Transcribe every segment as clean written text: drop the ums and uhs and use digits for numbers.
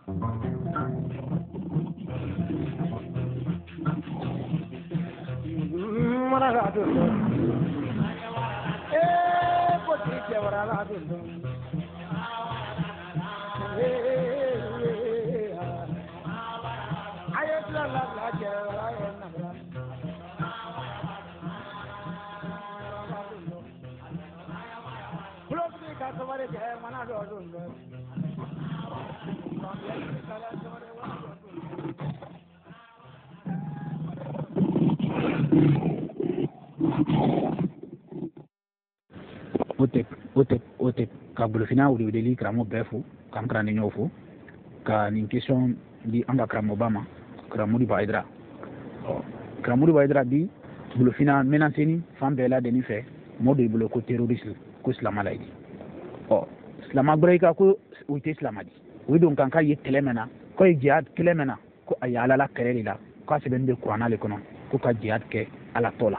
Ote ka bulufina wuli kramo befu kam krani nyofu ka nin question di anga kramo bama kramo di baidra kramo di baidra bi bulufina menaceni fam bela deni fe modu bulo ko terroriste ko islamalaidi islama breaka ko uite islamadi widon kan ka yetelemena ko jihad kelemena ko ayala la kerelila ko sebende qur'ana le kono ko ka jihad ke ala tola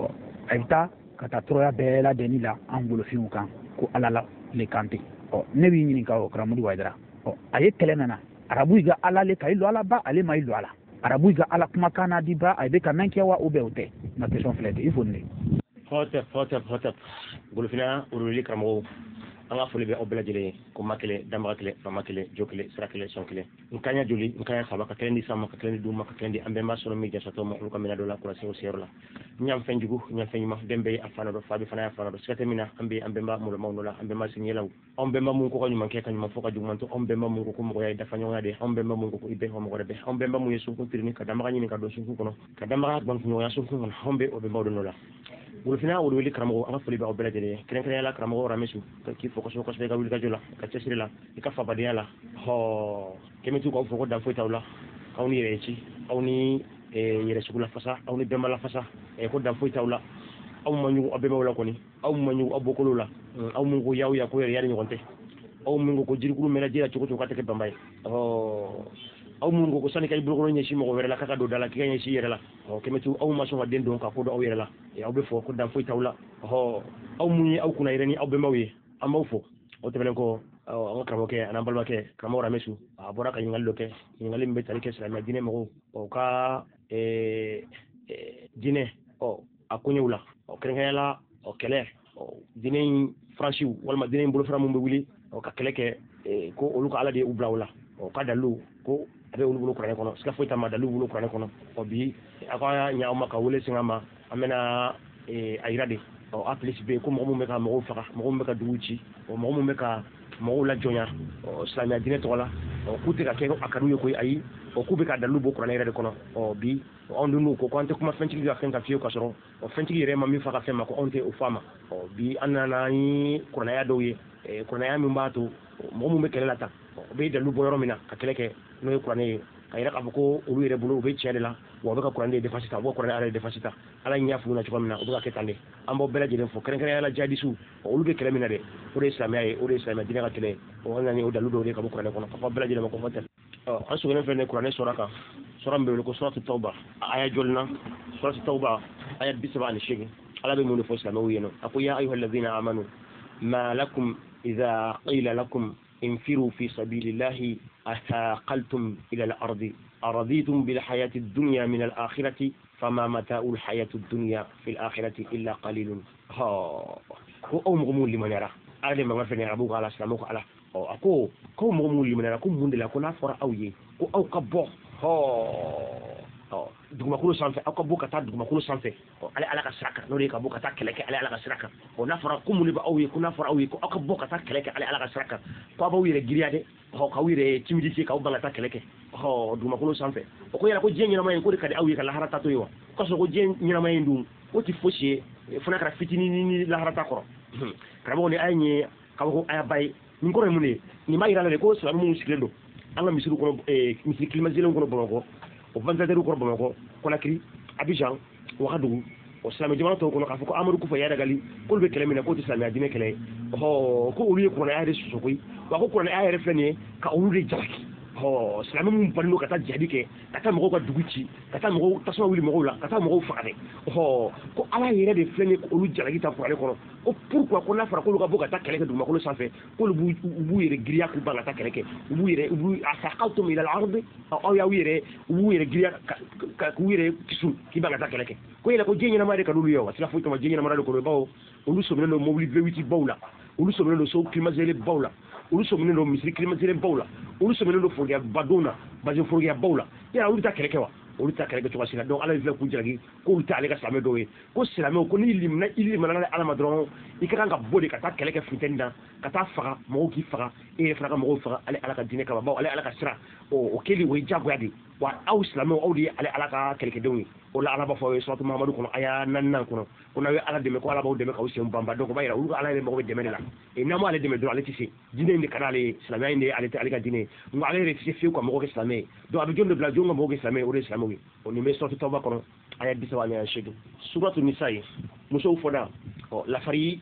ayta kata troya bela deni la an bulufinu kan ko alala le kante ne bi nyini ka o kramudi waydara aye kelemena arabu ga ala le kaylo ala ba ale maylo ala arabu ga ala kuma kana di ba ay be ka nanke wa ube ute ma question flete il faut ne hotep bulufina uruli kramo anga fuli be obela jele ko makele damba kele fama kele jokele srakele sonkele nkanya joli nkanya sabaka kendi sama ka kendi duma ka kendi ambe ma solo mi jasato mo ko mina dola ko sewo serla nyam fenjugo nyam fenjuma dembe afana do fabi fana afana do skete mina ambe ma mulo mawnola ambe ma sinyelaw ambe ma mun ko nyuma ke kanyuma foka jumanto ambe ma mun ko mo yaay dafa nyoya de ambe ma mun ko ibe ho mo ko be ambe ma mun yesu ko tirini ka damba nyini ka do sunku kono ka damba ban ko nyoya sunku kono ambe o be mawdo nola bulufina wuli kramo anga fuli be obela jele kren la kramo ramesu ki foko so ko be ga wuli ga jola ka cesiri la ka fa badia la ho kemitu ko foko da foita wala awni rechi awni yere sugula fasa awni bemba la fasa ko da foita wala aw manyu abbe wala ko ni aw manyu abokolo la aw mungo yaw ya ko yare ngonte aw mungo ko jirgulu mena jira ci ko ka take bambay aw mungo ko sani kay bulgo nyi mo were la kaka do dala ki nyi yere la kemitu aw ma so den don ka ko do aw yere la aw be fo ko da foita wala aw munyi aw kuna yere ni aw be mbawi amaw fo o tebelen ko an kramo ke anan balba ke kramo ramesu abora ka yingal loke yingal mbe tari ke islamia dine mo o ka dine akunyula o krengela o kele dine franchi wala dine mbolo framu mbe wili o ka kele ke ko oluka ala de ublawla o ka dalu ko abe ulu ko kono ska foita ma dalu ulu ko kono o bi aka nya o maka wole singama amena ayrade o atlis be ko mo meka mo faka mo meka duuci o mo meka mo la jonya o islamia dine to la o kuti ka ke akaru ko ayi o kubi ka dalu bo qur'an yere kono o bi on dunu ko ko ante kuma fenti ga fenta fiyo ka soro o fenti yere ma mi faka fema ko onte o fama o bi anana ni qur'an ya doye qur'an ya mi mbato mo meka la ta o be dalu bo yoro mina ka keleke no qur'an e kayira ka ko olu yere bulo be tiade la wo be ka qur'an de defasita bo qur'an ala defasita ala nyafu na chiko mina o be ka ketande ambo bela jere fo kren ala jadisu olu be kele mina de o islamia dina ka kele o ngani o dalu do de ka bo qur'an kono fa bela jere ko fatel asu gene fene qur'an suraka suram be ko suratu tauba aya jolna suratu tauba aya bisaba ni shigi ala be mun fo islamia yeno aku ya ayyuhalladhina amanu ma lakum idha qila lakum انفروا في سبيل الله أثاقلتم إلى الأرض أرضيتم بالحياة الدنيا من الآخرة فما متاع الحياة الدنيا في الآخرة إلا قليل هو مغمول لمن يرى أنا ما عرفني أبوك على سلامك على أكو كو مغمول لمن يرى كم من دلنا كنا فرا أوي كو أو كبو duguma kulo sanfɛ aw ka bɔ ka taa duguma kulo sanfɛ ale ala ka sira kan n'o de ye ka bɔ ka taa kɛlɛ kɛ ale ala ka sira kan n'a fɔra ko mun de b'aw ye ko n'a fɔra aw ye ko aw ka bɔ ka taa kɛlɛ kɛ ale ala ka sira kan ko aw b'aw yɛrɛ giriya dɛ k'aw yɛrɛ timidise k'aw ban ka taa kɛlɛ kɛ duguma kulo sanfɛ o ko yɛrɛ ko diɲɛ ɲɛnama in ko de ka di aw ye ka lahara ta to ye wa o ka sɔrɔ ko diɲɛ ɲɛnama in dun o tɛ fosi ye fana kɛra fitinin ni lahara ta kɔrɔ karamɔgɔ ni a ye k'a fɔ ko a y'a ba ye nin kɔrɔ ye mun de ye nin b'a yira la de ko silamɛ minnu sigilen don an ka misiri kɔnɔ misiri climatiselen kɔnɔ Bamakɔ o ventilateur kɔrɔ Bamakɔ Conakry Abidjan Ouagadougou o silamɛ jamana tɔw kɔnɔ k'a fɔ ko Amadou Koufa Yadagali k'olu bɛ kɛlɛ min na k'o tɛ silamɛya diinɛ kɛlɛ ye ko olu ye kuranɛya yɛrɛ soso koyi wa ko kuranɛya yɛrɛ filɛ nin ye ka olu de jalaki ho silamɛ mun banno ka taa jihadi kɛ ka taa mɔgɔw ka dugu ci ka taa mɔgɔw tasuma wuli mɔgɔw la ka taa mɔgɔw faga dɛ ho ko ala yɛrɛ de filɛ ni olu jalaki ta kuranɛ kɔnɔ ko pourquoi ko n'a fɔra k'olu ka bɔ ka taa kɛlɛ kɛ dugumakolo sanfɛ k'olu b'u yɛrɛ giriya k'u ban ka taa kɛlɛ kɛ u b'u asaqaltum ila al-ardi aw y'aw yɛrɛ u b'u yɛrɛ giriya k'u yɛrɛ kisu k'i ban ka taa kɛlɛ kɛ ko yɛlɛ ko diɲɛ ɲɛnama de ka d'olu ye wa sira foyi kama diɲɛ ɲɛnama de kɔnɔ bawo olu sɔminnen don mobili V8 baw la olu sɔminnen don so climatisé baw la olu sɔminnen don misiri climatisé baw la olu sɔminnen don forokiya badon na base forokiya baw la yala olu ta kɛlɛ kɛ wa olu ta kɛlɛ kɛ cogoya si la donc ala ye filɛ k'u jalaki k'olu tɛ ale ka silamɛ dɔw ye ko silamɛw ko n'i limana ala ma dɔrɔn i ka kan ka bɔ de ka taa kɛlɛ kɛ funtɛni na ka taa faga mɔgɔw k'i faga e yɛrɛ fana ka mɔgɔw faga ale ala ka diinɛ kama bawo ale ala ka sira o kɛli o ye diyagoya de wa aw silamɛw aw de ye ale ala ka kɛlɛkɛdenw ye o la ala b'a fɔ aw ye suratu mahamadu kɔnɔ a y'a naaninan kɔnɔ ko n'aw ye ala dɛmɛ ko ala b'aw dɛmɛ k'aw sen banba donc o b'a yira olu ala yɛrɛ mago bɛ dɛmɛ de la n'an m'ale dɛmɛ dɔrɔn ale tɛ se diinɛ in de ka d'ale ye silamɛya in de ale tɛ ale ka diinɛ ye nka ale yɛrɛ tɛ se fiyewu ka mɔgɔw kɛ silamɛ ye donc a bɛ jɔn de bila jɔn ka mɔgɔw kɛ silamɛ ye o de ye silamɛw ye o nin bɛ suratu tawba kɔnɔ aya 38 suratu nisa ye musow fɔda lafari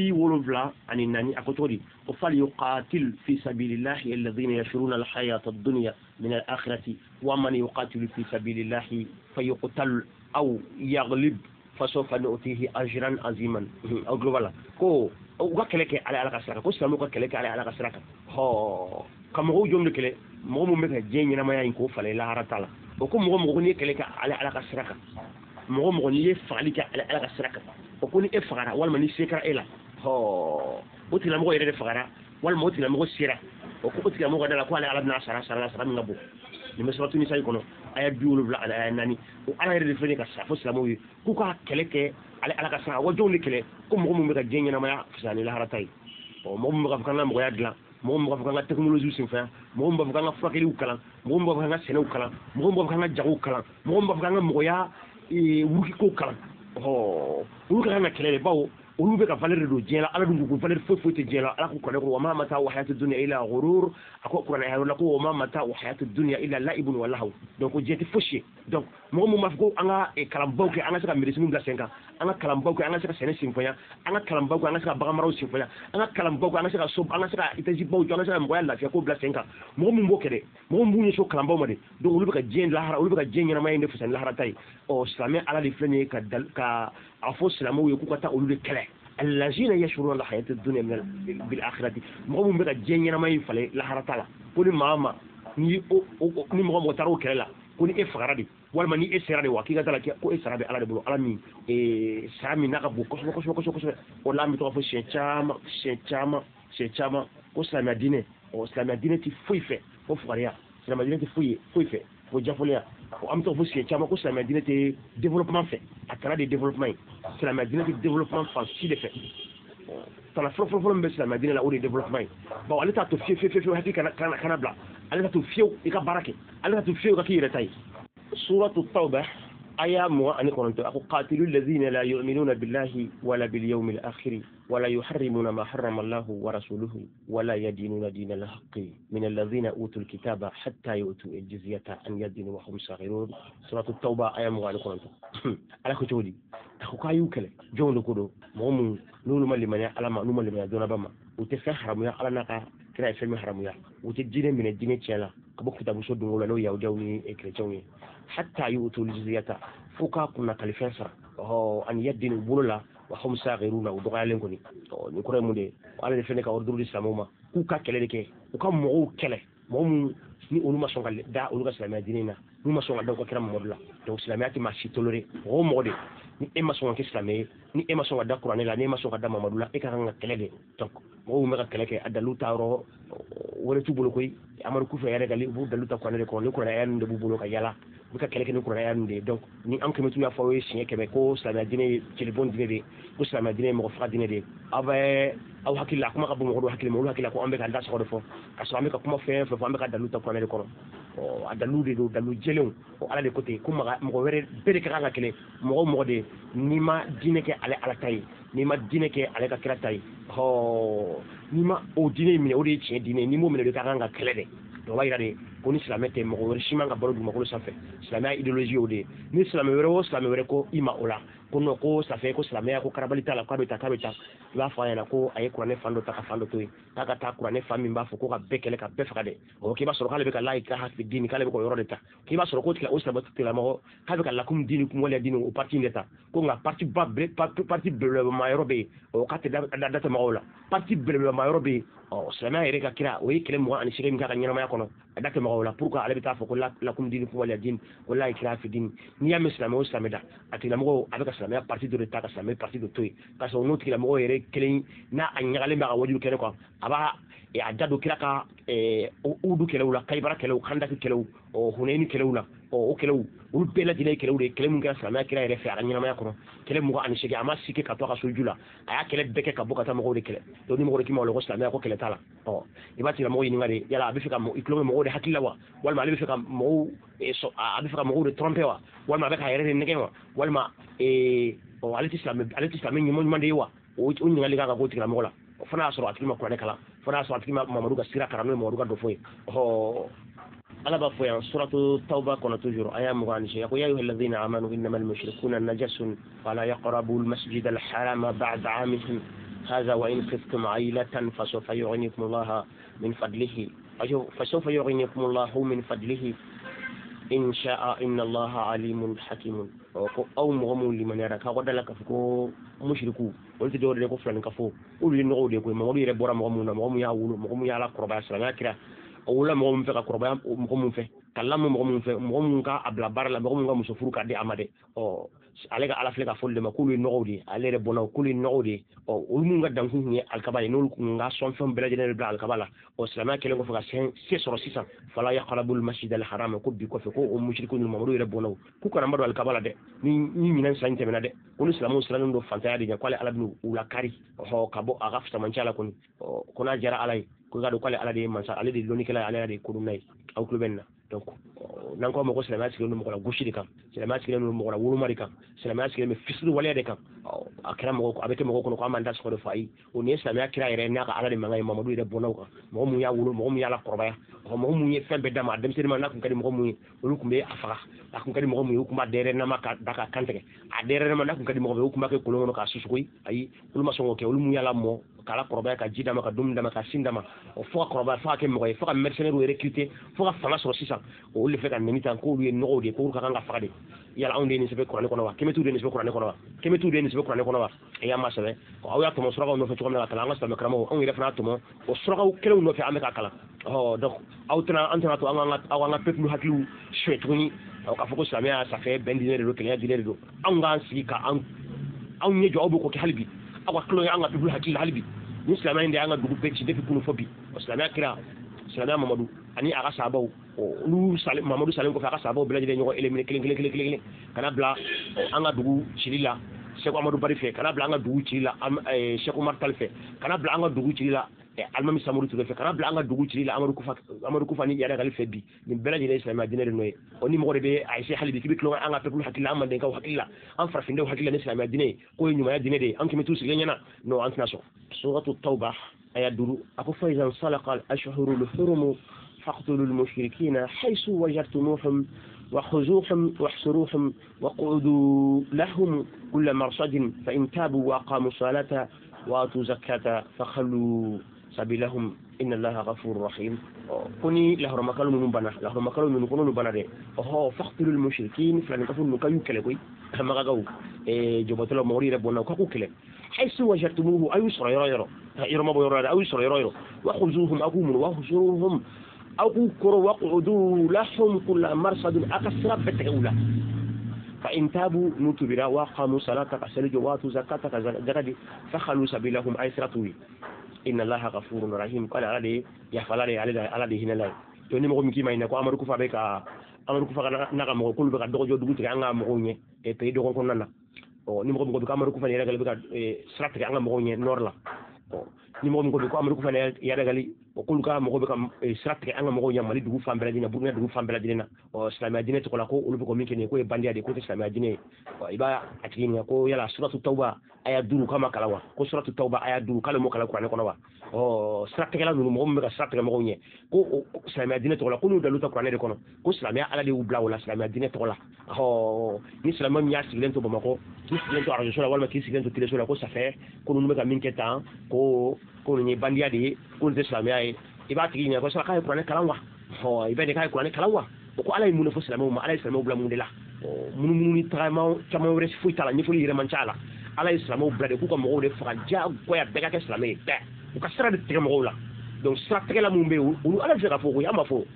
74 a ko cogo di ko falyuqatil fi sabilillahi alladhina yashuruna alhayata ad-dunya min al-akhirati wa man yuqatil fi sabilillahi fayuqtal aw yaghlib fasawfa nu'tihi ajran aziman aw globala ko u ka kɛlɛ kɛ ala ka sira kan ko silamɛw ka kɛlɛ kɛ ala ka sira kan ka mɔgɔw jɔn de kɛlɛ mɔgɔ mun bɛ ka diɲɛ ɲɛnamaya in k'o falen lahara ta la o ko mɔgɔ n'i ye kɛlɛ kɛ ala ka sira kan mɔgɔ n'i ye fagali kɛ ala ka sira kan o ko ni e fagara walima ni se kɛra e la o tigilamɔgɔ yɛrɛ de fagara walima o tigilamɔgɔ sera o ko o tigilamɔgɔ da la ko ale ala bɛna sara min ka bon nin bɛ suratu nisa kɔnɔ aya 70 ani aya 4 o ala yɛrɛ de filɛ ka safo silamɛw ye k'u ka kɛlɛ kɛ ala ka sira wa jɔnw de kɛlɛ ko mɔgɔ mun bɛ ka diɲɛ ɲɛnamaya fisaya ni lahara ta ye mɔgɔ mun bɛ ka fɔ k'an ka mɔgɔya dilan mɔgɔ mun b'a fɔ k'an ka technologie senfɛ mɔgɔ mun b'a fɔ k'an ka furakɛliw kalan mɔgɔ mun b'a fɔ k'an ka sɛnɛw kalan mɔgɔ mun b'a fɔ k'an ka jagow kalan mɔgɔ mun b'a fɔ k'an ka mɔgɔya wurukikow kalan olu ka kan ka kɛlɛ de bawo olu bɛ ka valeur de don diɲɛ la ala dun ko valeur foyi tɛ diɲɛ la ala ko kuranɛ ko wa ma mata wa hayatu dunya illa ghurur a ko kuranɛ ayɔrɔ la ko wa ma mata wa hayatu dunya illa la'ibun wa lahu donc diɲɛ tɛ fosi ye donc mɔgɔ mun b'a fɔ ko an ka kalanbaw kɛ an ka se ka médecine bila sen kan an ka kalanbaw kɛ an ka se ka sɛnɛ senfaya an ka kalanbaw kɛ an ka se ka bagan maraw senfaya an ka kalanbaw kɛ an ka se ka so an ka se ka étage baw jɔ an ka se ka mɔgɔya lafiya ko bila sen kan mɔgɔ mun b'o kɛ dɛ mɔgɔ mun b'u ɲɛsin kalanbaw ma de donc olu bɛ ka diɲɛ lahara olu bɛ ka diɲɛ ɲɛnamaya in de fisa ni lahara ta ye silamɛ ala de filɛ nin ye ka a fɔ silamɛw ye k'u ka taa olu de kɛlɛ الذين يشعرون الحياة الدنيا بالآخرة مغمون بقى جين ينما يفعل لحرة تعالى كوني ماما ni mɔgɔ taro kɛlɛ la ko ni e fagara de walima ni e sera de wa k'i ka taa ko e sara bɛ ala de bolo ala min saya min n'a ka bon kosɛbɛ o la an bɛ tɔgɔ fɔ siɲɛ caman ko silamɛya diinɛ tɛ foyi fɛ ko fugariya silamɛya diinɛ tɛ foyi fɛ ko jafɔliya an bɛ tɔgɔ fɔ siɲɛ caman ko silamɛya diinɛ tɛ développement fɛ a kɛra de développement ye silamɛya diinɛ tɛ développement fan si de fɛ tana fɔlɔ min bɛ silamɛya diinɛ la o de ye développement ye bawo ale t'a to fiyewu hakili kana bila ale t'a to fiyewu i ka baara kɛ ale t'a to fiyewu ka k'i yɛrɛ ta ye suratu tawba aya 29 ako qatilu alladhina la yu'minuna billahi wala bil yawmil akhir wala yuharrimuna ma harrama Allah wa rasuluhu wala yadinuna dinal haqqi min alladhina utul kitaba hatta yu'tu al-jizyata an yadin wa hum saghirun suratu tawba aya 29 ala ko jodi ako kayu kele jondo ko do mom nulu malimanya ala ma nulu malimanya dona bama o te fe haramuya ala naka kira fe mi haramuya o te dine mine dine tiela ko bokku tabu so dungo la no yawdaw ni e chrétien ni hatta yu'tu al-jizyata fuka kunna kalifen sara an yadin bulula wa hum saghiruna o dogalen ko ni ko remude ala defene ka ordre islamuma ku ka kele de ke ku ka mo kele mom ni olu ma songa da olu ka islamia dinina ni ma songa da ko kira modula donc islamia ti ma ci toléré o mode ni e ma songa ke islamé ni e ma songa da qur'an la ni ma songa da mamadula e ka nga kele de donc mo me ka kele ke adalu taro wala tu bolo koy amaru ku fe yare gali bu dalu ta qur'an de ko ni qur'an yan de bu bolo ka yala bu ka kele ke ni qur'an yan de donc ni am kemetu ya fawo signé kebe ko islamia dine ci le bon dine de ko islamia dine mo fa dine de aba aw hakilla kuma ka bu mo hakilla mo hakilla ko ambe ka da so do fo aso ambe ka kuma fe ambe ka dalu ta qur'an de ko a dalu de do dalu jelew o ala de côté kuma mo wéré bere ka nga kele mo de ni ma dine ke ala tay ni ma dine ke ala ka kira tay ni ma o dine mi o de ci dine ni mo mi de ka nga kele de do wayra de ko ni islamé te mo wéré shima nga baro du makolo sanfé islamé idéologie o de ni islamé wéré ko ima ola ko no ko safe ko silamɛya ko karabali t'a la k'a bɛ ta i b'a fɔ a ɲɛna ko a ye kuranɛ fan dɔ ta ka fan dɔ to yen k'a ka taa kuranɛ fan min b'a fɔ ko ka bɛɛ kɛlɛ ka bɛɛ faga dɛ k'i b'a sɔrɔ k'ale bɛ ka layi ka hafi dini k'ale bɛ k'o yɔrɔ de ta k'i b'a sɔrɔ ko o silamɛtigilamɔgɔ k'a bɛ ka lakum dini kun waleya dini o parti in de ta ko nka parti belebelema yɔrɔ bɛ yen k'a tɛ da tɛmɛ o la parti belebelema yɔrɔ bɛ yen silamɛya yɛrɛ ka kira o ye kɛlɛ 28 min k'a ka ɲɛnamaya kɔnɔ a da tɛmɛ o la pour que ale bɛ taa fɔ ko lakum dini kun waleya dini ko layi kira hafi dini n'i y'a mɛn silamɛ o silamɛ da a tigilamɔgɔ a bɛ ka silamɛya parti dɔ de ta ka silamɛ parti dɔ to yen k'a sɔrɔ n'o tigilamɔgɔ yɛrɛ kelen n'a a ɲagalen bɛ a ka wajudu kɛnɛ kan a b'a a da don kira ka udu kɛlɛw la kaybara kɛlɛw kandaki kɛlɛw hunayni kɛlɛw la o kɛlɛw olu bɛɛ lajɛlen ye kɛlɛw de ye kɛlɛ min kɛra silamɛya kira yɛrɛ fɛ a ka ɲɛnamaya kɔnɔ kɛlɛ 28 a ma sigi ka to a ka soju la a y'a kɛlɛ bɛɛ kɛ ka bɔ ka taa mɔgɔw de kɛlɛ donc ni mɔgɔ de k'i ma ko silamɛya ko kɛlɛ t'a la i b'a tigila mɔgɔ ɲininka de yala a bɛ fɛ ka i tulo bɛ mɔgɔw de hakili la wa walima ale bɛ fɛ ka mɔgɔw a bɛ fɛ ka mɔgɔw de tromper wa walima a bɛ ka yɛrɛ de nɛgɛ wa walima ale tɛ silamɛ ɲuman de ye wa o ɲininkali kan ka k'o tigilamɔgɔ la fana y'a sɔrɔ a tigi ma kuranɛ kalan fana y'a sɔrɔ a tigi ma Mamadu ka sira kalan n'o ye Mamadu ka dɔ fɔ ye ala b'a fɔ yan suratu tawba kɔnɔ toujours aya 28 yaqul ya ayyuhal ladhina amanu innamal mushrikuna najasun fala yaqrabu al masjid al harama ba'da 'amihim hadha wa in khiftum 'ailatan fasawfa yughnikum Allah min fadlihi fasawfa yughnikum Allah min fadlihi in sha'a inna Allah alimun hakimun ko aw mɔgɔ mun limaniyara ka wadala ka fɔ ko mushriku olu tɛ dɔwɛrɛ ko filani ka fɔ olu ye nɔgɔw de ko Mamadu yɛrɛ bɔra mɔgɔ mun na mɔgɔ mun y'a wolo mɔgɔ mun y'a la kɔrɔbaya silamɛya kira o wolola mɔgɔ mun fɛ ka kɔrɔbaya mɔgɔ mun fɛ ka lamɔ mɔgɔ mun fɛ mɔgɔ mun ka a bila baara la mɔgɔ mun ka muso furu ka di a ma dɛ ale ka ala filɛ ka fɔli de ma k'olu ye nɔgɔw de ye ale yɛrɛ bɔnna k'olu ye nɔgɔw de ye olu mun ka dankun kun ye alikaba ye n'olu kun ka sɔnfɛnw bɛɛ lajɛlen de bila alikaba la silamɛya kɛlen kɔfɛ ka se sɔrɔ sisan fala yaqrabul masjid al haram ko bi kɔfɛ ko o mushriku ni Mamadu yɛrɛ bɔnna k'u kana ma don alikaba la dɛ ni ɲinɛn san tɛmɛna dɛ ko ni silamɛw sirannen don fantanya de ɲɛ k'ale ala bɛ u lakari ka bɔ a ka fusamancɛ la kɔni ko n'a diyara ala ye ko ka don k'ale ala de ye mansa ale de ye dɔnnikɛla ye ale de ye kodɔnna ye aw tulo bɛ nin na donc n'an ko mɔgɔ silamɛya sigilen don mɔgɔ la gosi de kan silamɛya sigilen don mɔgɔ la woloma de kan silamɛya sigilen bɛ fisiri waleya de kan a kɛra mɔgɔ a bɛ kɛ mɔgɔ kɔnɔ k'an m'an da sɔgɔ de fɔ ayi o ni ye silamɛya kira yɛrɛ n'a ka ala de mankan ye Mamadu yɛrɛ bɔnnaw kan mɔgɔ mun y'a wolo mɔgɔ mun y'a la kɔrɔbaya mɔgɔ mun ye fɛn bɛɛ d'a ma a denmisɛnnin ma n'a kun ka di mɔgɔ mun ye olu kun bɛ a faga a kun ka di mɔgɔ mun ye u kun b'a dɛrɛnnama ka da ka kan tigɛ a dɛrɛnnama n'a kun ka di mɔgɔ ye u kun b'a kɛ kolon kɔnɔ k'a susugo ayi olu ma sɔn k'o kɛ olu mun y'a la mɔ k'a la kɔrɔbaya ka ji d'a ma ka dumuni d'a ma ka sin d'a ma fo ka kɔrɔbaya fo ka kɛ mɔgɔ ye fo ka mercenaires recruter fo ka fanga sɔrɔ sisan olu de fɛ ka nɛni tan k'olu ye nɔgɔw de k'olu ka kan ka faga de yala anw de ye nin sɛbɛn kuranɛ kɔnɔ wa kɛmɛ t'u de ye nin sɛbɛn kuranɛ kɔnɔ wa kɛmɛ t'u de ye nin sɛbɛn kuranɛ kɔnɔ wa y'a ma sɛbɛn aw y'a tɔmɔ surakaw nɔfɛ cogo min na ka kalan an ka silamɛ karamɔgɔw anw yɛrɛ fana y'a tɔmɔ o surakaw kelenw nɔfɛ an bɛ ka kalan donc an tɛna to aw ka peuple hakiliw suɲɛ tuguni k'a fɔ ko silamɛya safɛ bɛn diinɛ de don kelenya diinɛ de don anw k'an sigi ka anw ɲɛ jɔ aw b'o ko kɛ hali bi aw ka tulon ye an ka peuple hakili la hali bi ni silamɛya in de y'an ka dugu bɛɛ ci depuis kunun fɔ bi silamɛya kira silamɛya Mamadu ani a ka sahabaw olu Mamadu salen kɔfɛ a ka sahabaw bɛɛ lajɛlen ɲɔgɔn éliminer kelen kana bila an ka dugu cili la Cheikh Amadou Bari fɛ kana bila an ka dugu cili la Cheikh Oumar Tall fɛ kana bila an ka dugu cili la Alimami Samori Touré fɛ kana bila an ka dugu cili la Amadou Kufa ni Yaya Kali fɛ bi nin bɛɛ lajɛlen ye silamɛya diinɛ de nɔ ye ni mɔgɔ de bɛ a essayer hali bi k'i bɛ tulon an ka peuple hakili la an mandenkaw hakili la an farafindenw hakili la ni silamɛya diinɛ ye k'o ye ɲumanya diinɛ de ye an tun bɛ t'u sigilen ɲɛna non an tɛna sɔn suratu tawba aya 5 a ko fa iza salaqa al-ashhurul hurum faqtulul mushrikina haythu wajadtumuhum وخذوهم واحصروهم وقعدوا لهم كل مرصد فإن تابوا وأقاموا الصلاة وآتوا زكاة فخلوا سبيلهم إن الله غفور رحيم كوني له رمكالو من بنا له رمكالو من كونو بنا ده فقتلوا المشركين فلان كفر نكايو كلكوي ما غاو جبتلو موري ربنا كوكو كله حيث وجدتموه أي سر يرى ما بيرى أي سر يرى وخذوهم أقوموا وحصروهم أو كروا وقعدوا لهم كل مرصد أكسر بتقولا فإن تابوا نتبرا وقاموا صلاة كسلج واتوا زكاة كزكاة فخلوا سبيلهم أي سرتوي إن الله غفور رحيم قال عليه يا فلان على هنا لا توني مغو مكي ما ينكو أمرو كفا بك أمرو كفا نغا مغو كل بك دوجو دوجو تي أنغا مغو ني بي دوغو كوننا ni mɔgɔ bɛ ka amaru kufa yɛrɛ bɛ ka sira tigɛ an ka mɔgɔw ɲɛ nord la ni mo ko be ko amru ko fane ya dagali o kul ka mo be kam strategy anga mo nya mali dugu fambela dina burna dugu fambela dina o islamia dina to ko ulu ko min kene ko e bandia de ko islamia dina o iba atini ko yala suratu tauba aya duru kama kalawa ko suratu tauba aya duru kala mo kala qur'an ko wa o strategy la no mo be ka strategy mo nye ko islamia dina to ko nu dalu ta qur'an de kono ko islamia ala de ubla wala islamia dina to la ho ni islamia nya silen to bamako ni silen to arjo la wala ki silen to tile so la ko ça fait ko nu be ka min ketan ko ni bandia de ko islamia iba tigi nya ko sala kay qur'an kalawa ho iba de kay qur'an kalawa ko ala mun fo islamia ma ala islamia bla mun de la mun ni traitement chama wore fu tala ni fu yire man chala ala islamia bla de ko mo de fa ja ko ya daga ke islamia be ko sara de tigi mo la donc sara tigi la mun be wu ala jira fo ko ya ma fo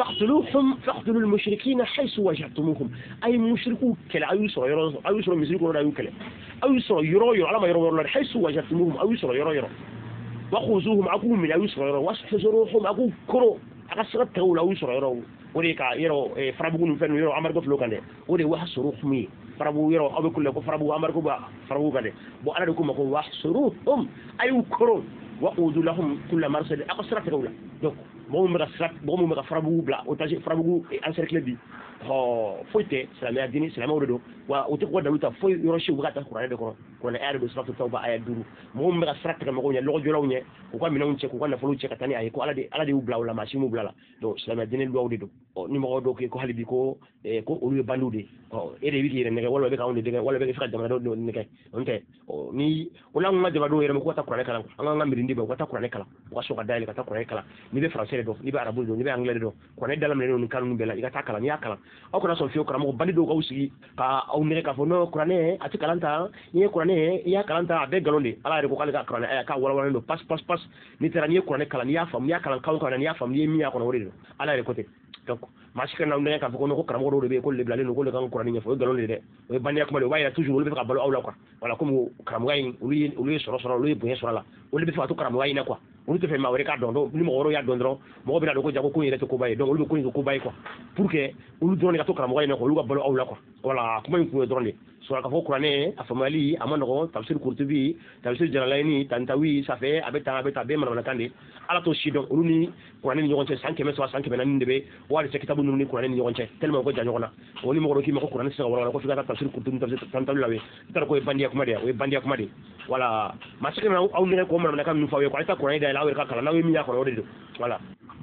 فاقتلوا المشركين حيث وجدتموهم اي مشركو كلا اي يسرو مشركو لا يكلا اي يسرو على ما يرو حيث وجدتموهم اي يسرو وخذوهم أقوم من أيسر واحفظوهم أقوم كرو أكسرت تقول أيسر وريكا يرو فرابون فين يرو عمر قفلو كده وري وحصروهم مي فرابو يرو أبو كله فرابو عمر قبا فرابو كده بقى لكم أقول وحصروهم أيو كرو وقودوا لهم كل مرسل أكسرت تقول donc bon me ga frabu bla o taji frabu encercler bi ho foite salama dini salama wodo wa o te ko daluta foy yoro shi bugata qur'an de ko na ayatu do suratu tauba ayat duru mo me ga srat ma ko nya logo jolaw nye ko mi non che ko na fulu che katani ay ko ala de ubla wala ma shi mu bla la do salama dini do awdi do o ni mo do ko halibi ko ko o lu bandude o ede wi yere ne wala be ka on de wala be ka dama do ne kay on te o ni wala ma de do yere ko ta qur'an kala anga ngambiri ndibe ko ta qur'an kala ko so ka dai ka ta qur'an kala ni be français do ni be arabu do ni be anglais do ko ne dalam ne no kanu be la ika ta kala ni akala o ko na so fiyo kala mo bandi do ko usi ka o ne ka fo no qur'an ati kalanta ni qur'an ya kalanta be galonde ala re ko kala ka qur'an ka wala wala do pas ni tera ni qur'an kala ni ya fam ya kala ka ni ya fam ni mi ya ko no wori do ala re ko te donc machika na ndene ka fo no ko karamo do be ko le blale no ko le kan qur'an ni fo galonde de o bandi ak ma do waya toujours le be ka balo awla quoi wala ko mo karamo gay ulu soro lu bu soro la o le be fa to karamo gay na quoi olu te fe ma wore ka dondo ni mo woro ya dondro mo be la do ko jago ko yele to ko baye donc olu ko ko baye quoi pour que olu drone ka to karamo gay na ko olu ga balo awla quoi wala kuma ko drone so ka fo qur'ane afamali amano ko tafsir qurtubi tafsir jalalaini tantawi ça fait abeta be man kande ala to shi donc olu ni qur'ane ni ngonche 5 km 5 km nan ndebe wala se kitabu ni qur'ane ni ngonche tellement ko janyo na woni mo ko ki ko qur'ane sa wala ko figa tafsir qurtubi tafsir tantawi lawe tar ko bandiya kuma de wala masike na au ni ko man kam nu fawe ko ta qur'ane da lawe ka kala nawe mi ya ko wodi wala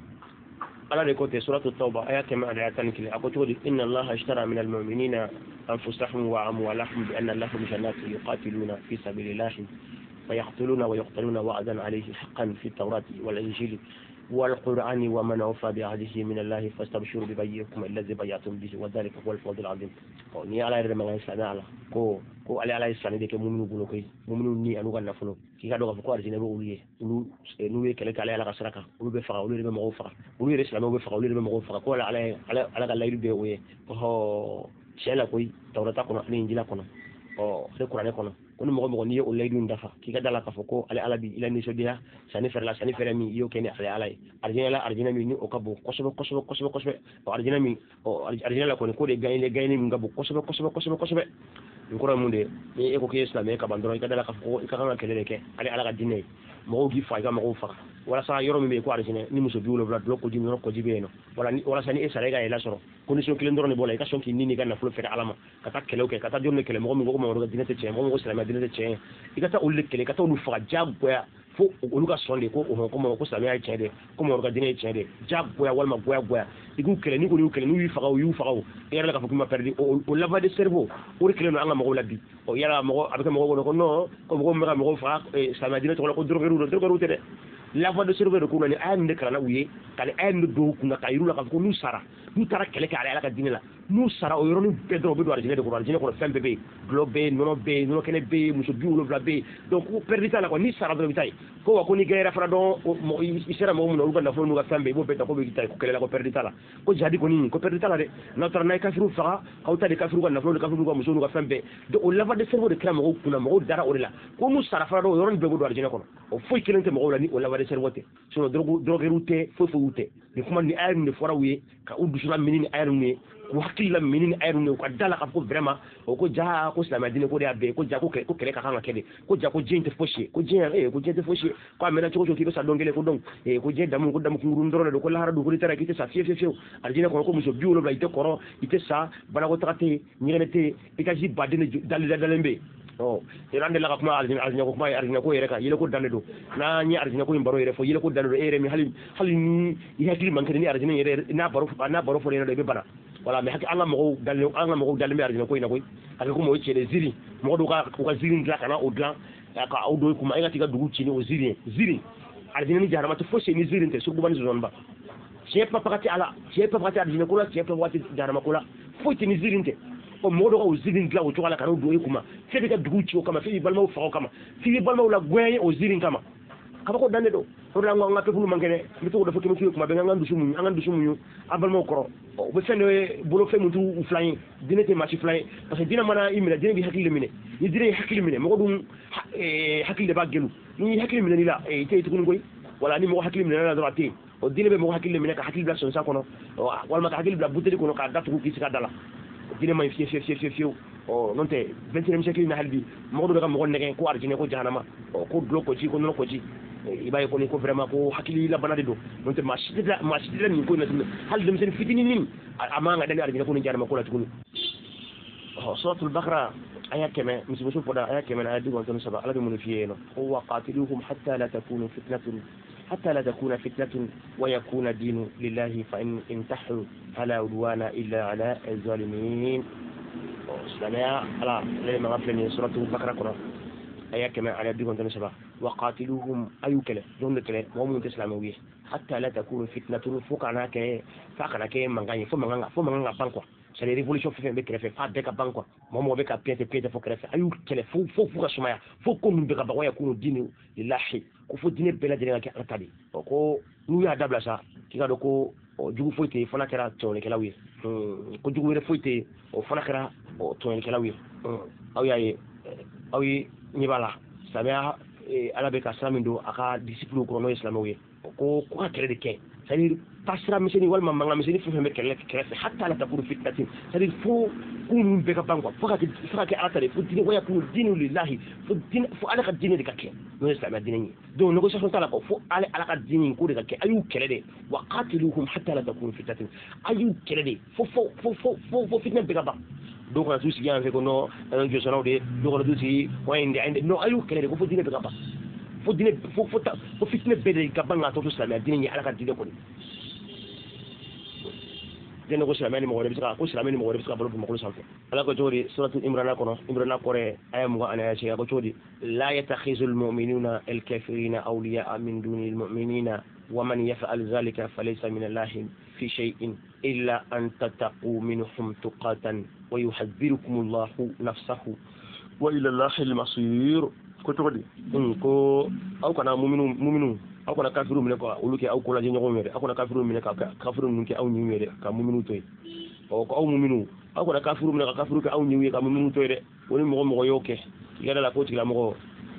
على ركوت سورة التوبة آيات كما آياتان كلا أقول إن الله اشترى من المؤمنين أنفسهم وأموالهم بأن لهم جنات يقاتلون في سبيل الله فيقتلون ويقتلون وعدا عليه حقا في التوراة والإنجيل والقرآن ومن أوفى بعهده من الله فاستبشروا ببيعكم الذي بايعتم به وذلك هو الفوز العظيم ni ala yɛrɛ man ka ala ko ala ye sanni de kɛ muminu bolo koyi muminu ni anu ka nafolo k'i ka dɔn k'a fɔ ko arijinɛ bɛ olu ye n'u ye kɛlɛ kɛ ala ka sira kan olu bɛ faga olu yɛrɛ bɛ mɔgɔw faga olu yɛrɛ silamɛw bɛ faga olu yɛrɛ bɛ mɔgɔw faga ko ala ka layidu bɛ o ye ko tiɲɛ la koyi tawrata kɔnɔ ani injila kɔnɔ ale kuranɛ kɔnɔ ko ni mɔgɔ n'i ye o layidu dafa k'i ka da la k'a fɔ ko ale ala bi ila nisɔndiya sanni fɛrɛ min i y'o kɛ ni ale ala ye arijinɛ min ni o ka bon kosɛbɛ arijinɛ min arijinɛ la kɔni ko de gagné min ka bon kosɛbɛ n kɔrɔ mun de ni e ko k'i ye silamɛ ka ban dɔrɔn i ka da la k'a fɔ ko i ka kan ka kɛlɛ de kɛ ale ala ka diinɛ ye mɔgɔw k'i faga i ka mɔgɔw faga walasa yɔrɔ min bɛ yen ko arijinɛ ni muso 70 dulɔ koji bɛ yen nɔ walasa ni e sara e ka yɛlɛ sɔrɔ condition kelen dɔrɔn de b'o la i ka sɔn k'i ni ka nafolo fɛrɛ ala ma ka taa kɛlɛw kɛ ka taa jɔn de kɛlɛ mɔgɔ min ko mamadu ka diinɛ tɛ tiɲɛ mɔgɔ min ko silamɛya diinɛ tɛ tiɲɛ i ka taa olu de kɛlɛ i ka taa olu faga diyagoya fo olu ka sɔn de ko ko silamɛya ye tiɲɛ de ko mamadu ka diinɛ ye tiɲɛ de diyagoya walima goya i k'u kɛlɛ ni kɔni y'u kɛlɛ n'u y'u faga o y'u faga o i yɛrɛ la k'a fɔ k'u ma perdre o lavage de cerveau o de kɛlen don an ka mɔgɔw la bi yala mɔgɔ a bɛ kɛ mɔgɔw kɔnɔ ko non ko mɔgɔw bɛ ka mɔgɔw faga silamɛya diinɛ tɔgɔ la ko drogueru tɛ dɛ lavage de cerveau de ko ni aya min de kalanna u ye k'ale aya min don u kunna k'a yir'u la k'a fɔ ko n'u sara n'u taara kɛlɛ kɛ ala ka diinɛ la n'u sara o yɔrɔnin bɛɛ dɔrɔn u bɛ don arijinɛ de kɔnɔ arijinɛ kɔnɔ fɛn bɛɛ bɛ yen dulɔ bɛ yen nɔnɔ bɛ yen nɔnɔ kɛnɛ bɛ yen muso 70 bɛ yen donc ko perdre t'a la quoi ni sara dɔrɔn i bɛ taa yen ko wa ko ni gɛrɛ fana dɔn i sera mɔgɔ min na olu ka nafolo n'u ka fɛn bɛɛ i b'o bɛɛ ta ko bɛ taa ko kɛlɛ la ko perdre t'a la ko jihadi kɔni ko perdre t'a la dɛ n'aw taara n'a ye kafiru faga k'aw ta de kafiru ka nafolo ni kafiru ka muso n'u ka fɛn bɛɛ donc o lavage de cerveau de kɛra mɔgɔw kunna mɔgɔw dara o de la ko n'u sara fana dɔn o yɔrɔnin bɛɛ bɛ don arijinɛ kɔnɔ o foyi kelen tɛ mɔgɔw la ni o lavage de cerveau tɛ sinon drogueru tɛ foyi tɛ ni kuma ni aya min de fɔra u ye ka u kusura minini ayarune ku hakilla minini ayarune ko dala ka ko vraiment o ko ja ko islam adine ko de abe ko ja ko kele ka kanga kede ko ja ko jente foshi ko jente foshi ko amena ko ko kibe sa dongele ko dong ko je damu ko damu ko ngurundoro ko lahara do ko tara kite sa fie adine ko muso biolo la ite koro ite sa bana ko takate nyirete ikaji badine dalembe irande la kuma arjina ko kuma arjina ko yereka yele ko danedo na ni arjina ko mbaro yere fo yele ko danedo mi hali ni yakli man kene ni arjina yere na baro fo ne be bana wala me hakki Allah mo dalle me arjina ko ina koy ak ko mo cede ziri mo do ka ko ziri ndla kana o dlan ka o do kuma ay tiga dugu ci ni o ziri arjina ni jarama to fo se ni ziri nte so bu ban zon ba je pa pakati arjina ko la je pa wati jarama ko la fo ti ni ziri nte o modo ko zirin gla o tokala kanu do kuma febe ka dugu ci o kama febe balma o fa kama febe balma la gwen o zirin kama kaba ko dande do to la nga pepulu mangene mi to do fokki kuma be nga ndu sumu abalma ko o be fene bolo fe mutu u flying dinete ma ci flying parce que dina mana imina dina bi hakile mine ni dina hakile mine mo dum hakile ba gelu ni hakile mine ni la te tukun goy wala ni mo hakile mine la do ati o dina be mo hakile mine ka hakile bla son sa kono wala ma ka hakile bla buteli kono ka datu ki ka dala dina may fiu non te 21e siècle na halbi mo do mo nege ko arjine ko jahanama ko dlo ko ci ko non ko ci ibay ko ni ko vraiment ko hakili la banade do non te masjidla ni ko na hal dem sen fitini nin amanga dali arjine ko ni jahanama ko la tukunu suratul baqara aya keme misibo so poda aya keme aya digon ton saba ala be mun fiye no wa qatiluhum hatta la takunu fitnatun حتى لا تكون فتنة ويكون الدين لله فإن انتحروا فلا عدوان إلا على الظالمين سلامة على لما غفلني سورة البقرة قرآن أيا كما على ديكم تنسبة وقاتلوهم أيوكله دون كله وهم تسلموا حتى لا تكون فتنة فوقنا كي من غني فمن بانكوا c'est les révolutions fait be krefe fa de ka banko momo be ka piete fo krefe ayu kele fo ka sumaya fo ko mun be ka bawaya ko dini lillahi ko fo dini bela de ka atadi ko nu ya dabla sa ki ga do ko jugu foite fona kera to ne kala wi ko jugu re foite o fona kera o to ne kala wi awi ni bala sabia ala be ka slamindo aka discipline ko no islamawi ko ka kere de ke c'est-à-dire tasra miseni wal manga miseni fu fembe kele hatta la takuru fitnatin c'est-à-dire fu kun be ka banko fu ka atare fu dini waya kun dinu lillahi fu ala ka dini de ka ke no islam dini do no ko sa tala ko fu ala ka dini ko de ka ke ayu kele de wa qatiluhum hatta la takuru fitnatin ayu kele de fu fitna be ka ba do ko tusi yan fe ko no en je sono de do ko tusi ko inde no ayu kele de ko fu dini be ka ba fo dine fo fitne bede ka banga to islam dine ni ala ka dine ko ni dine ko islam ni mo bisa ko islam ni mo bisa bolo mo ko sanfe ala ko jori suratul imran ko re ayam go ana ya ko jodi la yatakhizul mu'minuna al kafirina awliya min dunil mu'minina wa man yaf'al dhalika falaysa min allahi fi shay'in illa an tattaqu minhum tuqatan wa yuhadhdhirukum allahu nafsahu wa ila allahi al-masir ko todi ko aw kana mu'minu aw kana kafiru mine ko uluke aw ko la jenyo ngomede aw kana kafiru mine ka kafiru nunke aw nyumede ka mu'minu toy o ko aw mu'minu aw kana kafiru mine ka kafiru ka aw nyuwe ka mu'minu toy de woni mo yoke yada la ko tigla mo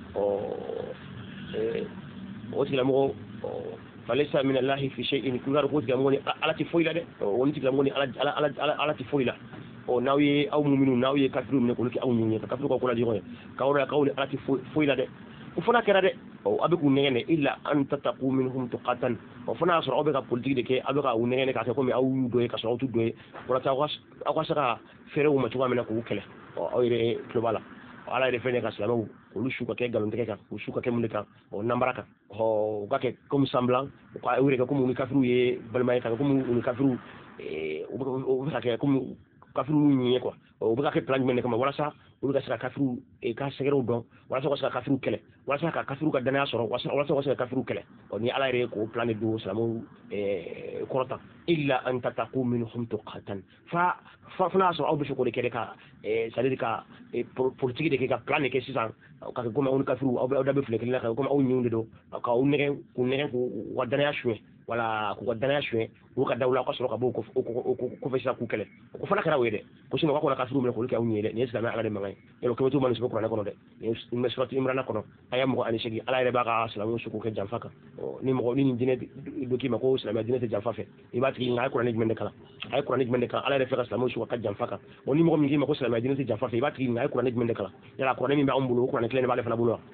o tigla mo falaysa min allahi fi shay'in kungar ko tigla mo ni alati foila de woni tigla mo ni alati foila o nawi aw mu'minu nawi kafiru mine ko luki aw nyuwe ka kafiru ko la jenyo ka wala ka woni alati foila de o fana kera de o abeku ngene illa an tattaqu minhum tuqatan o fana so obeka politique de ke abeka u ngene ka ko mi aw do e ka so tu do e wala ta ko saka fere o ma tuwa mena ko kele o ayre globala ala ire fene ka salamu o lu shuka ke galon de ka o shuka ke mun ka o nambaraka o ga ke comme semblant ko ayre ka comme ni kafiru ye balmay ka comme ni kafiru o ka ke comme kafiru ni quoi o ba ka plan men kama wala sa o ga saka kafiru e ka segero don wala sa saka kafiru kele wala sa ka kafiru ka dana soro wala sa saka kafiru kele o ni ala ire ko plan do salamu korota illa an tattaqu minhum tuqatan fa fana so awbe ko de kede ka c'est-à-dire ka politique de ka plan ke sisan ka ko ma on kafiru awbe da be flek la ka ko ma o nyunde do ka o nege ko wadana shwe wala ku ko dana shwe ku ka dawla ko soro ka bo ko fesa ku kele ko fana kara wede ko sino ko la ka furu me ko ka unyele ni islam ala de mangay elo ko to man su ko na kono de ni suratu imran kono ayam ko ani shegi ala re ba ka islam su ko ke jamfaka ni mo ni dine do ki ma ko islam dine te jamfafe ibati ngai ko ni mende kala ay ko ni mende kala ala re fe islam su ko ka jamfaka woni mo mi ma ko islam dine te jamfafe ibati ngai ko ni mende kala yala ko ni mi ba umbulu ko na klene ba le fala bulo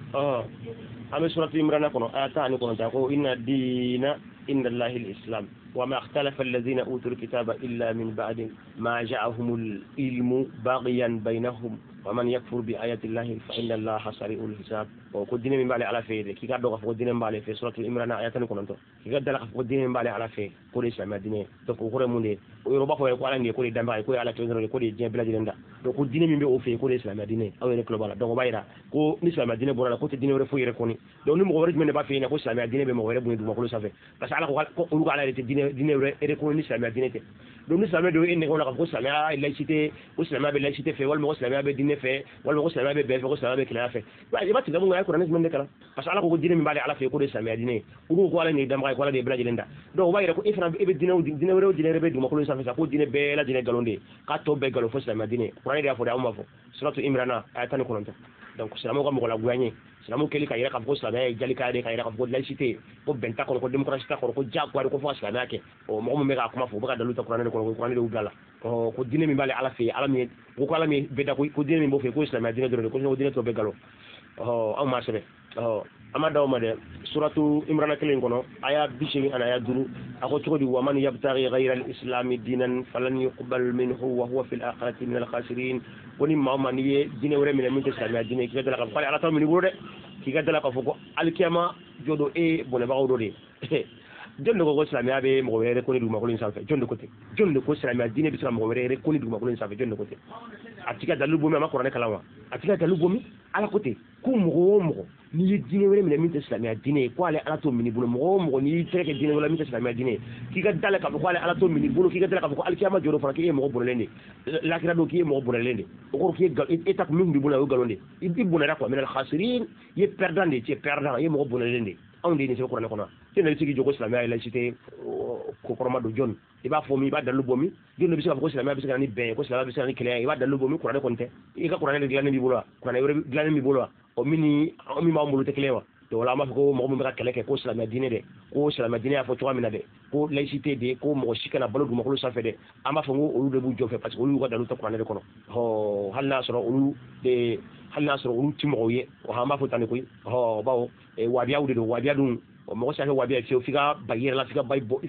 ame suratu imran kono ayata ni kono ta ko inna dina إن الله الإسلام وما اختلف الذين أوتوا الكتاب إلا من بعد ما جاءهم العلم باغيا بينهم ومن يكفر بآيات الله فإن الله سريع الحساب وقدنا من بالي على فيه كي قد قدنا من بالي في سورة الإمران آيات كنتو كي قد قدنا من بالي على فيه كل إسلام دينه تقول مندي ويروح هو يقول أني كل دم باي كل على تنزل كل جنب بلاد جندا وقدنا من بيه في كل إسلام دينه أو ينقل بالا دعوا بايرا كل إسلام دينه برا كل دينه ورفوي يركوني لو نمغورج من بافين كل إسلام دينه بمغورج من دم كل سافه بس على كل على دينه يركوني إسلام دينه لو نسلم دو إنه هو نقول سلام الله يشتى وسلام بالله يشتى في والمغ سلام بالدين في والمغ سلام بالبيت وسلام بالكلام في بعد ما تدمون على القرآن من ذكره بس على كل دين من بالي على في كل سلام دينه وهو قال إنه دم قال دي بلاد جلندا دو باير كل إفرام إبدينه ودينه ورو دينه ربيد وما كل سافي سافو دينه بلا دينه قالوندي كاتو بقالو فسلام دينه قرآن ده أفضل أمه فو سورة إمران آياتنا كلهم donc silamu ka mɔgɔ la gagné silamu keli ka yɛrɛ ka fɔ ko silamɛya ye jali ka de ka yɛrɛ ka fɔ ko laïcité ko bɛnta kɔnɔ ko démocratie ta kɔnɔ ko jagoya ko fɔ ka silamɛya kɛ mɔgɔ min bɛ ka kuma fɔ u bɛ ka dalu ta kuranɛ de kɔnɔ ko kuranɛ de y'u bila la ko diinɛ min b'ale ala fɛ yen ala min ko ala min bɛ da ko diinɛ min b'o fɛ yen ko silamɛya diinɛ dɔrɔn de ko diinɛ tɔ bɛɛ nkalon anw m'a sɛbɛn an ma da o ma dɛ suratu imrana kelen kɔnɔ aya 80 ani aya 5 a ko cogo di wa man yabtaghi ghayra al-islami dinan falan yuqbal minhu wa huwa fil akhirati min al-khasirin woni maa o maa n'i ye diinɛ wɛrɛ minɛ min tɛ silamɛya diinɛ k'i ka dala k'a fɔ k'ale ala t'aw minɛ i bolo dɛ k'i ka dala k'a fɔ ko alikiyama jɔ don e bɔnɛbagaw dɔ de ye jɔn de ko silamɛya bɛ mɔgɔ wɛrɛ rekoni dugumakolo in sanfɛ jɔn de ko ten jɔn de ko silamɛya diinɛ bɛ se ka mɔgɔ wɛrɛ rekoni dugumakolo in sanfɛ jɔn de ko ten a ti ka dalilu bomi a ma kuranɛ kalan wa a ti ka dalilu bomi ala ko ten ko mɔgɔ o mɔgɔ n'i ye diinɛ wɛrɛ minɛ min tɛ silamɛya diinɛ ye ko ale ala t'o minɛ i bolo mɔgɔ o mɔgɔ n'i y'i tɛgɛ kɛ diinɛ wɛrɛ min tɛ silamɛya diinɛ ye k'i ka dala k'a fɔ ko ale ala t'o minɛ i bolo k'i ka dala k'a fɔ ko alikiyama jɔ don fana k'i ye mɔgɔ bɔnɛlen de lakira don k'i ye mɔgɔ bɔnɛlen de o kɔrɔ k'i ye ta min b'i bolo o ye nkalon de i bɔnɛra quoi minal khasirin i ye perdant de tu es perdant i ye mɔgɔ bɔnɛlen de anw de ye nin sɛbɛn kuranɛ kɔnɔ te na sigi jogo silamɛya ye laïcité ko kɔrɔma don jɔn i b'a fɔ min i b'a dalilu bɔ min jɔn de bɛ se k'a fɔ ko silamɛya bɛ se ka na ni bɛn ye ko silamɛya bɛ se ka na ni kɛlɛ ye i b'a dalilu bɔ min kuranɛ kɔni tɛ i ka kuranɛ de dilannen b'i bolo wa kuranɛ wɛrɛ dilannen b'i bolo wa o min b'anw bolo tɛ kelen wa donc wala an b'a fɔ ko mɔgɔ min bɛ ka kɛlɛ kɛ ko silamɛya diinɛ dɛ ko silamɛya diinɛ y'a fɔ cogoya min na dɛ ko laïcité de ko mɔgɔ si kana balo dugumakolo sanfɛ dɛ an b'a fɔ ko olu de b'u jɔ fɛ parce que olu y'u ka dalilu ta kuranɛ de kɔnɔ hali n'a sɔrɔ olu ti mɔgɔw ye an b'a fɔ tan de koyi bawo wabiyaw de don wabiya dun mɔgɔ si ka kɛ wabiya fiyewu f'i ka ban i yɛrɛ la f'i ka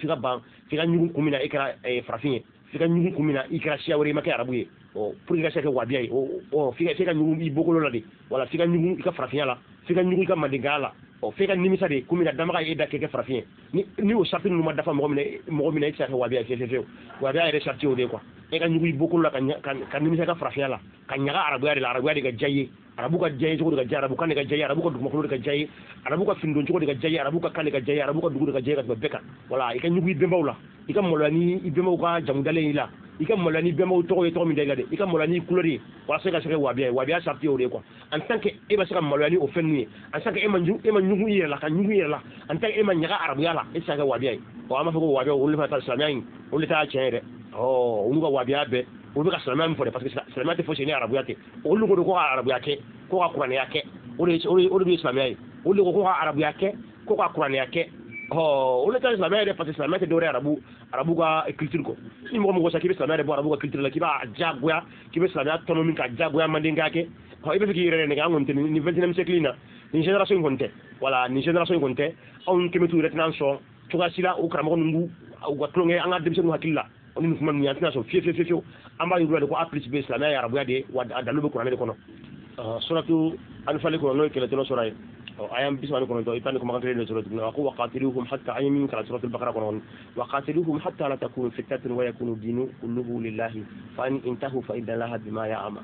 ɲugun kun min na i kɛra farafin ye f'i ka ɲugun kun min na i kɛra siya wɛrɛ i ma kɛ arabu ye pour que i ka se ka kɛ wabiya ye f'i ka ɲugun i bokolo la de wala f'i ka ɲugun i ka farafinya la f'i ka ɲugun i ka mandenkaya la f'i ka nimisa de kun min na damaga ye e da kɛ farafin ye ni o sarti ninnu ma dafa mɔgɔ min na i tɛ se ka kɛ wabiya ye fiyewu wabiya yɛrɛ sarti o de ye quoi e ka ɲugun i bokolo la ka nimisa i ka farafinya la ka ɲaga arabuya de la arabuya de ka diya i ye arabu ka diya ye cogo de ka diya arabu kan de ka diya ye arabu ka dugumakolo de ka diya ye arabu ka fini don cogo de ka diya ye arabu ka kan de ka diya ye arabu ka dugu de ka diya ye ka tɛmɛ bɛɛ kan wala i ka ɲugun i bɛnbaw la i ka maloya ni i bɛnbaw ka jamu dalen i la i ka maloya ni bɛnbaw tɔgɔ ye tɔgɔ min da i la dɛ i ka maloya ni couleur ye walasa i ka se ka kɛ wabiya ye wabiya sarti ye o de ye quoi en tant que e bɛ se ka maloya ni o fɛn ninnu ye en tant que e ma ɲugun i yɛrɛ la ka ɲugun i yɛrɛ la en tant que e ma ɲaga arabuya la e tɛ se ka kɛ wabiya ye an b'a fɔ ko wabiya olu fana ta silamɛya in olu t'a tiɲɛ ye dɛ olu ka wabiya bɛɛ olu bɛ ka silamɛya min fɔ dɛ parce que silamɛya tɛ fosi ni arabuya tɛ olu ko de ko ka arabuya kɛ ko ka kuranɛya kɛ o de bɛ silamɛya ye olu de ko ko ka arabuya kɛ ko ka kuranɛya kɛ olu tɛ silamɛya yɛrɛ parce que silamɛya tɛ dɔwɛrɛ ye arabu ka culture kɔ ni mɔgɔ mɔgɔ sa k'i bɛ silamɛya de bɔ arabu ka culture la k'i b'a jagoya k'i bɛ silamɛya tɔnɔ min ka jagoya mandenkaya kɛ i bɛ fɛ k'i yɛrɛ nɛgɛ an kɔni tɛ nin 21e siècle in na nin génération in kɔni tɛ voilà nin génération in kɔni tɛ anw kɛmɛ t'u yɛrɛ tɛna sɔn cogoya si la o karamɔgɔ ninnu u ka tulonkɛ an ka denmisɛnninw hakili la ni nin kuma ninnu an tɛna sɔn fiyewu an b'a yir'u la de ko a plus b silamɛya ye arabuya de ye wa a dalilu bɛ kuranɛ de kɔnɔ suratu anfali kɔnɔ n'o ye kɛlɛtɔlɔ sɔrɔ ye aya 29 i tan ni kumakan kelen de sɔrɔ tuguni a ko waqatiluhum hatta an ye min kalan suratul baqara kɔnɔ waqatiluhum hatta la takunu fitnatun wa yakunu dinu kulluhu lillahi fa in intahu fa inna allaha bima ya'mal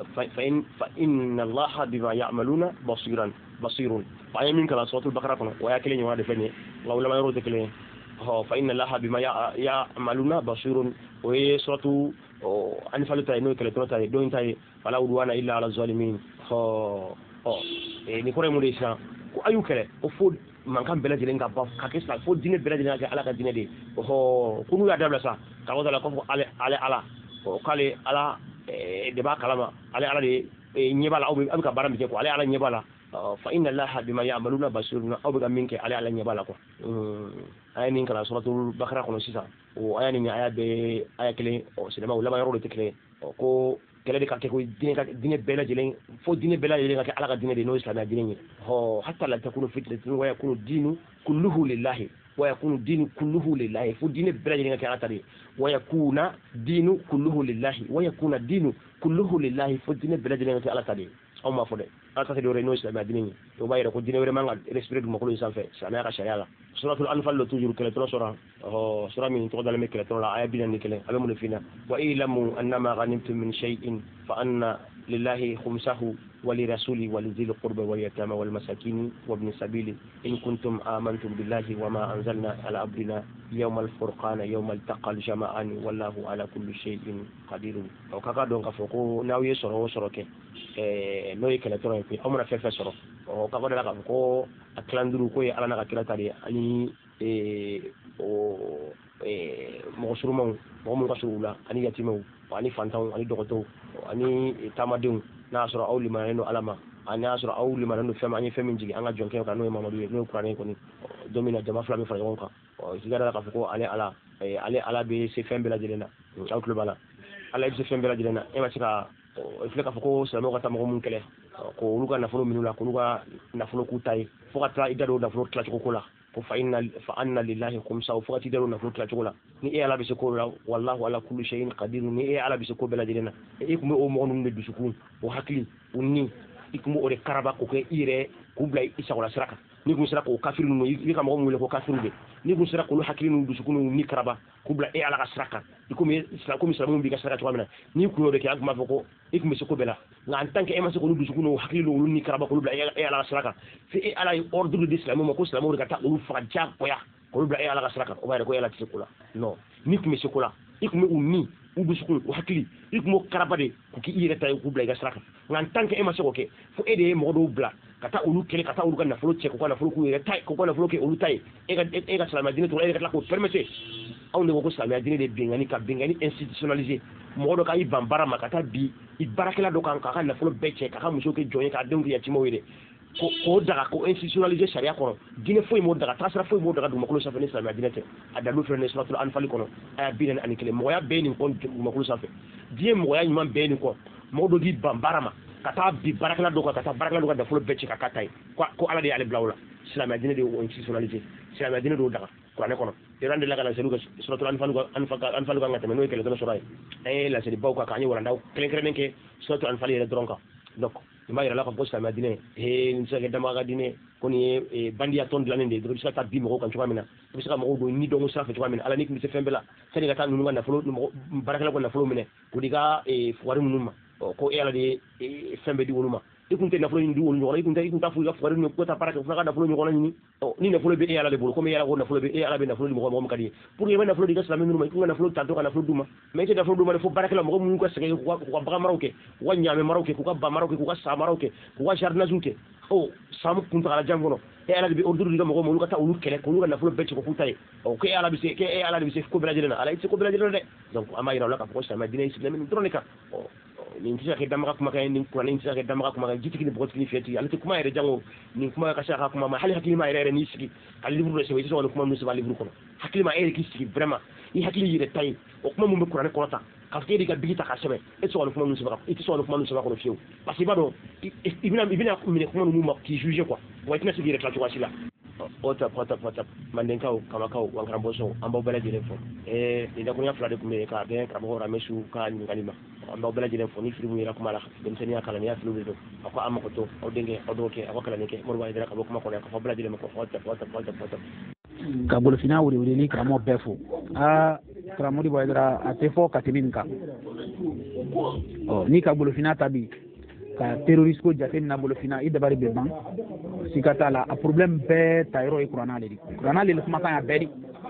fa inna allaha bima ya'maluna basirun fa an ye min kalan suratul baqara kɔnɔ o y'a kelen ɲɔgɔn de filɛ nin ye nka ulama yɔrɔ tɛ kelen ye fa inna allaha bima ya'maluna basirun o ye suratu anfali ta ye n'o ye kɛlɛtɔlɔ ta ye don ta ye fala udwana illa ala zalimin ni kɔrɔ ye mun de ye sisan ko ayu kele o fo man kan bela jelen ka ba ka ke sa fo dine bela jelen ka ala ka dine de ho kunu ya dabla sa ka wada la ko ala o kale ala de ba kalama ala de nyebala o be ka baram je ko ala nyebala fa inna allaha bima ya'maluna basirun aw be minke ala nyebala ko aya min kala suratul bakara kono sisa o aya ni aya be aya kele o sinema o lama yoro de kele ko kele de ka ke ko dine bela jelen fo dine bela jelen ka ala ka dine de no islam ya dine ho hatta la takunu fitratun wa yakunu dinu kulluhu lillahi wa yakunu dinu kulluhu lillahi fo dine bela jelen ka ala tari wa yakuna dinu kulluhu lillahi wa yakuna dinu kulluhu lillahi fo dine bela jelen ka ala tari aw ma fo de ala tari do re no islam ya dine to bayira ko dine wure manga respect du makolo sanfe sama ka sharia la suratul anfal lo toujours kele to sura ho sura min to dal me kele to la aya bilan ni kele abe mun fina wa ilamu annama ghanimtum min shay'in fa anna lillahi khumsahu ولرسوله ولذي القربى واليتامى والمساكين وابن السبيل إن كنتم آمنتم بالله وما أنزلنا على عبدنا يوم الفرقان يوم التقى الجمعان والله على كل شيء قدير أو كذا دون كفوكو ناو يسرو سروكي نو يكلا ترى في أمنا في فسرو أو كذا دون كفوكو أكلاندرو كوي على نكلا تاري أني مغسرمون مغمون كسرولا أني يتيمو وأني فانتون أني دكتور أني تامدون nasra aw liman no alama anasra aw liman no fema ani femin jigi anga jonke ka no mamadu no qur'ani ko ni domina jama fla mi fara wonka o sigara ka ko ale be se fembe la jelena aw club ala ala be se fembe la jelena e ma sika ifle ka ko samo ka tamo mun kele ko luka na folo minula ko luka na folo ku tay fo ka tra idado na folo tla ko la ko fa anna lillahi khumsa fo ka tidaro na folo tla ko la ni e ala be se ko la wallahu ala kulli shay'in qadir ni e ala be se ko bela jelena e ko mo mo no du sukun o hakli unni ikmo o de karaba ko ke ire ko blay isa wala siraka ni ko siraka o kafiru no yi ka mo wule ko kafiru de ni ko siraka no hakli no du sukun ni karaba ko blay e ala ka siraka iko mi islam ko mi islam bi ka siraka to amina ni ko de ke agma foko ikmo se ko bela nga en tant que ema se ko du sukun o hakli no ni karaba ko blay e ala ka siraka fi e ala ordre de islam mo ko islam o ka ta o fa ja ko ya ko blay e ala ka siraka o bayre ko ala tsikula no ni ko mi se ko la ikmo unni ubu sukun o hakili ikmo karabade ko ki ire tay ko blay ga sraka ngan tanke e ma soko ke fu ede mo do bla kata ulu kele kata ulu kan na folo che ko na folo ku ire tay ko na folo ke ulu tay e ga salama dine to e ga la ko permettre aw ne ko salama dine de bingani ka bingani institutionnaliser mo do ka i bambara makata bi i barakela do kan ka na folo beche ka muso ke joye ka dengu ya timo wede ko daga ko institutionnaliser sharia kono dine foy mo daga tasra foy mo daga du makolo safe ne salama dine te adalu fere suratul anfal kono aya bilen anikele mo ya be ni kon makolo safe die mo ya nyman be ni ko mo do di bambarama kata bi barakala do kata barakala do da folo becci ka katay ko ala de ale blawla salama dine de o institutionnaliser salama dine do daga ko ne kono irande la kana selu suratul anfal ko ngata no kele do suray la sedi bawka ka ni wala ndaw kelen kelen ke suratul anfal ile dronka donc ma ira la ko posta ma dine ni sa ke dama ga dine koni bandia ton de l'année de bisa ta bi mo kan chuma mina bisa mo do ni do mo safa chuma mina ala nik mi se fembela sani ga tan nu ngana folo barakala ko na folo mine ko diga fuwari munuma ko ala de fembe di wonuma ikunte na folo ni di wonu wala ikunta fu ga fuwari ni ko ta paraka fu ga na folo ni wala ni ni na folo be ala de bolo ko me ala ko na folo be ala be na folo ni mo mo kadi pour yema na folo diga salami numa ikunga na folo ta to kana folo duma mais na folo duma fo barakala mo mun ko sege ko baga maroke wa nyame maroke ko ba maroke ko sa maroke ko jarna zuke o samu kunta ala jangono e ala bi ordre diga mo mo ka ta ulu kele ko lu na folo becce ko futay o ke ala bi se ko bela jelena ala se ko bela jelena de donc ama ira la ka ko sa ma dina islam ni dronika o ni tisa ke damaka kuma kay ni ko ni tisa ke damaka kuma jitiki ni bokoti ni feti ala te kuma ira jango ni kuma ka sa kuma ma hali hakili ma ira ni sigi al livre de se so kuma no se ba livre ko hakili ma ira ki sigi vraiment i hakili yire tay o kuma mo be qur'an ko ta ka ke diga bigita ka sebe e so kuma no se ba e so kuma no se ba ko fiu parce que bado ibina mi kuma no ma ki juger quoi wa tina se dire la tu sila ota mandenkaw kamakaw wankarambo so ambo bela jere fo ida ko nyafla de kumbe ka be krabo ra mesu ka ni kalima ambo bela jere fo ni frimu ira kuma la dem senia kala ni aflu do ko amma ko to o denge o do ke ko kala ni ke morwa ida ka kuma ko ka fo bela jere ko fota ka bolo fina wuri ni kramo befo kramo di boydra atefo katiminka ni ka bolo fina tabi ka terroriste ko jate na bolo fina ida bari be ban sikata la a problème be tayro e qur'ana le kuma kan ya beri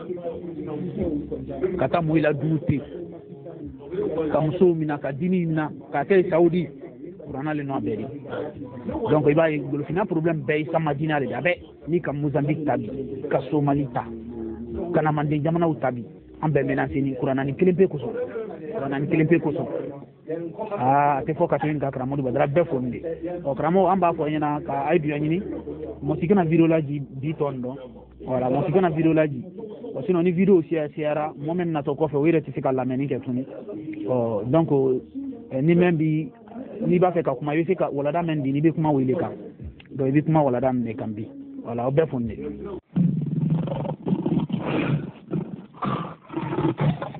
kata mo ila duti ka muso mina ka dini na ka te saudi kurana le no beri donc iba golfina problème bay sama dinare da be ni ka Mozambique tabi ka Somalie ta kana mande jamana utabi ambe menacé ni kurana ni kelempe ko so te fo ka tin ka kramo badra be fonde o kramo amba fo nyina ka ay biyo nyini mo sikana virology di tondo wala mo sikana virology o sino ni video siara momen na to ko fe wire tifika la meni ke tuni o donc ni membi ni ba fe ka kuma yese ka wala da men di ni be kuma wile ka do be kuma wala da me kambi wala o be fonde